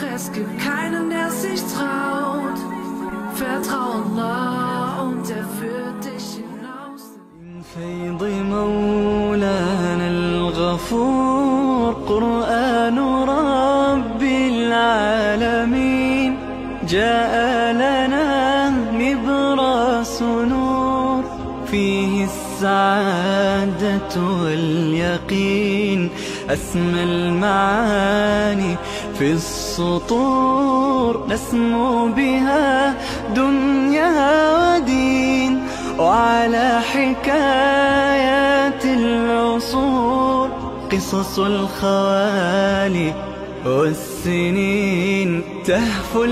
es gibt keinen, der sich traut. Vertrau Allah und er führt dich hinaus. من فيض مولانا الغفور قرآن رب العالمين جاء لنا نبراس نور فيه السعادة واليقين أسمى المعاني في السطور نسمو بها دنيا ودين وعلى حكايات العصور قصص الخوالي والسنين تهفو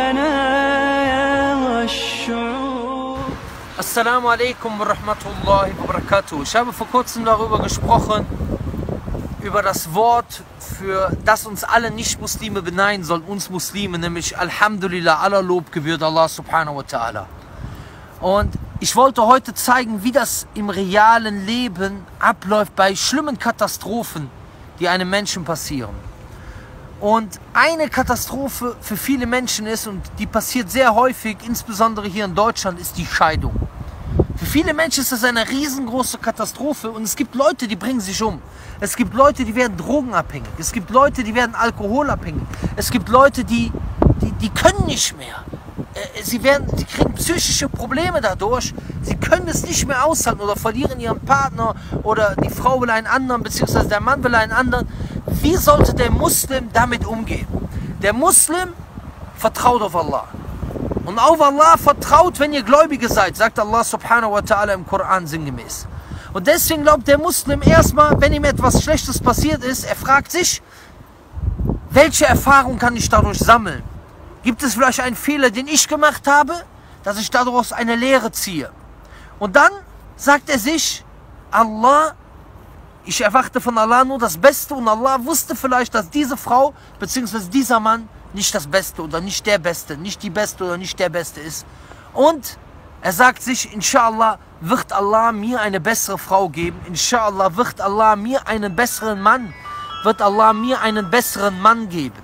الحنايا والشعور. Assalamu alaikum wa rahmatullahi wa barakatuh. Ich habe vor kurzem darüber gesprochen, über das Wort, für das uns alle Nicht-Muslime beneiden sollen, uns Muslime, nämlich Alhamdulillah, aller Lob gebührt Allah subhanahu wa ta'ala. Und ich wollte heute zeigen, wie das im realen Leben abläuft bei schlimmen Katastrophen, die einem Menschen passieren. Und eine Katastrophe für viele Menschen ist, und die passiert sehr häufig, insbesondere hier in Deutschland, ist die Scheidung. Für viele Menschen ist das eine riesengroße Katastrophe und es gibt Leute, die bringen sich um. Es gibt Leute, die werden drogenabhängig. Es gibt Leute, die werden alkoholabhängig. Es gibt Leute, die können nicht mehr. Sie kriegen psychische Probleme dadurch. Sie können es nicht mehr aushalten oder verlieren ihren Partner oder die Frau will einen anderen, beziehungsweise der Mann will einen anderen. Wie sollte der Muslim damit umgehen? Der Muslim vertraut auf Allah. Und auf Allah vertraut, wenn ihr Gläubige seid, sagt Allah subhanahu wa ta'ala im Koran sinngemäß. Und deswegen glaubt der Muslim erstmal, wenn ihm etwas Schlechtes passiert ist, er fragt sich, welche Erfahrung kann ich dadurch sammeln? Gibt es vielleicht einen Fehler, den ich gemacht habe, dass ich daraus eine Lehre ziehe? Und dann sagt er sich, Allah, ich erwarte von Allah nur das Beste und Allah wusste vielleicht, dass diese Frau bzw. dieser Mann nicht das Beste oder nicht der Beste, nicht die Beste oder nicht der Beste ist. Und er sagt sich, Inshallah wird Allah mir eine bessere Frau geben, Inshallah wird Allah mir einen besseren Mann, wird Allah mir einen besseren Mann geben.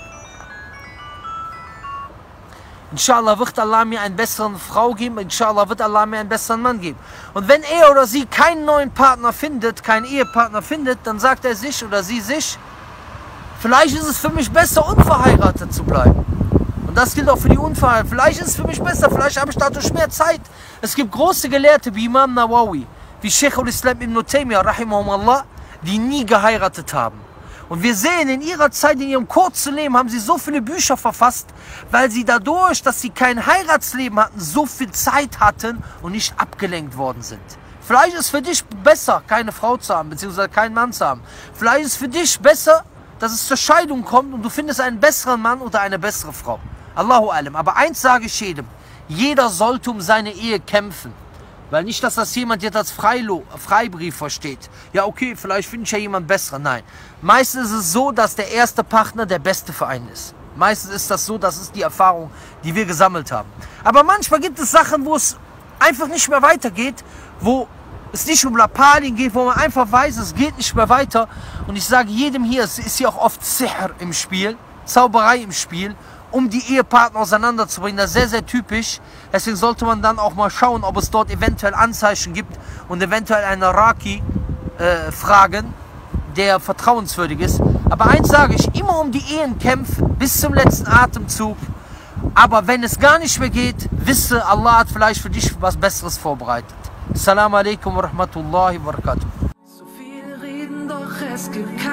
Inshallah wird Allah mir eine bessere Frau geben, Inshallah wird Allah mir einen besseren Mann geben. Und wenn er oder sie keinen neuen Partner findet, keinen Ehepartner findet, dann sagt er sich oder sie sich, vielleicht ist es für mich besser, unverheiratet zu bleiben. Und das gilt auch für die Unverheirateten. Vielleicht ist es für mich besser, vielleicht habe ich dadurch mehr Zeit. Es gibt große Gelehrte wie Imam Nawawi, wie Sheikh al-Islam ibn Taymiyyah, rahimahumullah, die nie geheiratet haben. Und wir sehen, in ihrer Zeit, in ihrem kurzen Leben, haben sie so viele Bücher verfasst, weil sie dadurch, dass sie kein Heiratsleben hatten, so viel Zeit hatten und nicht abgelenkt worden sind. Vielleicht ist es für dich besser, keine Frau zu haben, beziehungsweise keinen Mann zu haben. Vielleicht ist es für dich besser, dass es zur Scheidung kommt und du findest einen besseren Mann oder eine bessere Frau. Allahu alam. Aber eins sage ich jedem, jeder sollte um seine Ehe kämpfen. Weil nicht, dass das jemand jetzt als Freibrief versteht. Ja, okay, vielleicht finde ich ja jemand besseren. Nein. Meistens ist es so, dass der erste Partner der beste für einen ist. Meistens ist das so, das ist die Erfahrung, die wir gesammelt haben. Aber manchmal gibt es Sachen, wo es einfach nicht mehr weitergeht, wo es nicht um Lappalien geht, wo man einfach weiß, es geht nicht mehr weiter. Und ich sage jedem hier, es ist hier auch oft Sihr im Spiel, Zauberei im Spiel, um die Ehepartner auseinanderzubringen. Das ist sehr, sehr typisch. Deswegen sollte man dann auch mal schauen, ob es dort eventuell Anzeichen gibt und eventuell einen Raki fragen, der vertrauenswürdig ist. Aber eins sage ich, immer um die Ehen kämpfen, bis zum letzten Atemzug. Aber wenn es gar nicht mehr geht, wisse, Allah hat vielleicht für dich was Besseres vorbereitet. Assalamu alaikum wa rahmatullahi wa barakatuh. So viele reden, doch es gibt